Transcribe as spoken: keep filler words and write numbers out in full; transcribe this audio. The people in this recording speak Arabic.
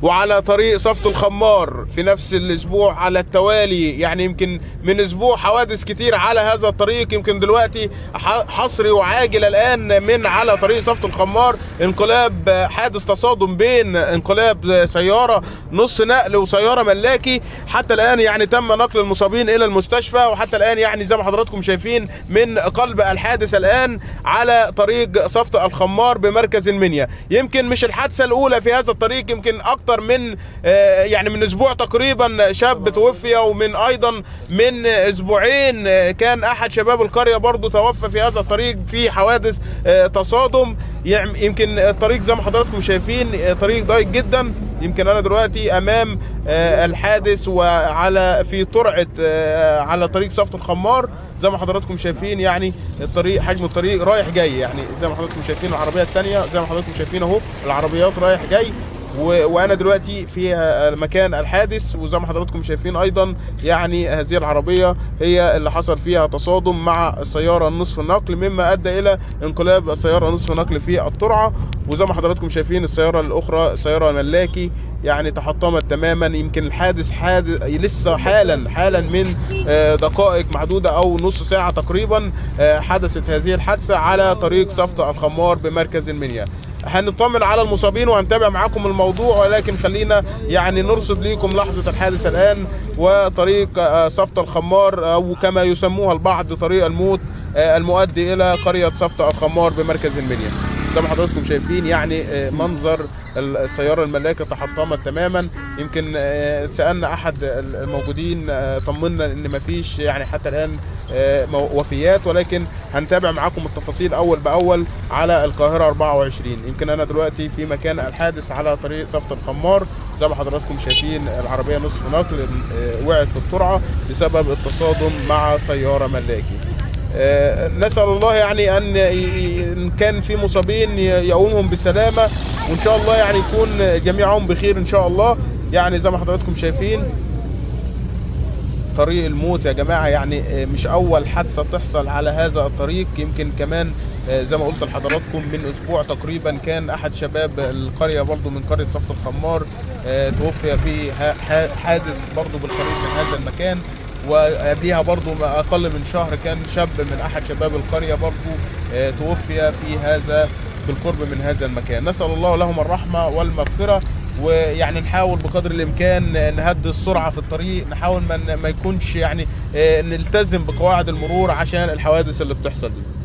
وعلى طريق صفت الخمار في نفس الاسبوع على التوالي، يعني يمكن من اسبوع حوادث كتير على هذا الطريق. يمكن دلوقتي حصري وعاجل الان من على طريق صفت الخمار انقلاب حادث تصادم بين انقلاب سياره نص نقل وسياره ملاكي. حتى الان يعني تم نقل المصابين الى المستشفى، وحتى الان يعني زي ما حضراتكم شايفين من قلب الحادث الان على طريق صفت الخمار بمركز المنيا. يمكن مش الحادثه الاولى في هذا الطريق، يمكن اكتر من يعني من اسبوع تقريبا شاب توفي، ومن ايضا من اسبوعين كان احد شباب القريه برضو توفى في هذا الطريق في حوادث تصادم. يمكن الطريق زي ما حضراتكم شايفين طريق ضيق جدا. يمكن انا دلوقتي امام الحادث وعلى في ترعه على طريق صفت الخمار زي ما حضراتكم شايفين، يعني الطريق حجم الطريق رايح جاي، يعني زي ما حضراتكم شايفين العربيه الثانيه زي ما حضراتكم شايفين اهو العربيات رايح جاي، وانا دلوقتي في مكان الحادث. وزي ما حضراتكم شايفين ايضا يعني هذه العربيه هي اللي حصل فيها تصادم مع السياره النصف نقل، مما ادى الى انقلاب السياره نصف نقل في الترعه. وزي ما حضراتكم شايفين السياره الاخرى سياره ملاكي يعني تحطمت تماما. يمكن الحادث حادث لسه حالا حالا من دقائق معدوده او نص ساعه تقريبا حدثت هذه الحادثه على طريق صفت الخمار بمركز المنيا. هنطمن على المصابين وهنتابع معاكم الموضوع، ولكن خلينا يعني نرصد ليكم لحظه الحادث الان وطريق صفت الخمار، او كما يسموها البعض طريق الموت المؤدي الى قريه صفت الخمار بمركز المنيا. زي ما حضراتكم شايفين يعني منظر السيارة الملاكة تحطمت تماما. يمكن سألنا أحد الموجودين طمنا إن مفيش يعني حتى الآن وفيات، ولكن هنتابع معاكم التفاصيل أول بأول على القاهرة أربعة وعشرين. يمكن أنا دلوقتي في مكان الحادث على طريق صفت الخمار. زي ما حضراتكم شايفين العربية نصف نقل وقعت في الترعة بسبب التصادم مع سيارة ملاكي. نسأل الله يعني أن إن كان في مصابين يقومهم بالسلامة، وإن شاء الله يعني يكون جميعهم بخير إن شاء الله. يعني زي ما حضراتكم شايفين طريق الموت يا جماعة، يعني مش أول حادثة تحصل على هذا الطريق. يمكن كمان زي ما قلت لحضراتكم من أسبوع تقريبا كان أحد شباب القرية برضو من قرية صفت الخمار توفي في حادث برضو بالقريب من هذا المكان. وقبليها برضو ما أقل من شهر كان شاب من أحد شباب القرية برضو توفي في هذا بالقرب من هذا المكان. نسأل الله لهم الرحمة والمغفرة، ويعني نحاول بقدر الإمكان نهدي السرعة في الطريق، نحاول ما يكونش يعني نلتزم بقواعد المرور عشان الحوادث اللي بتحصل دي.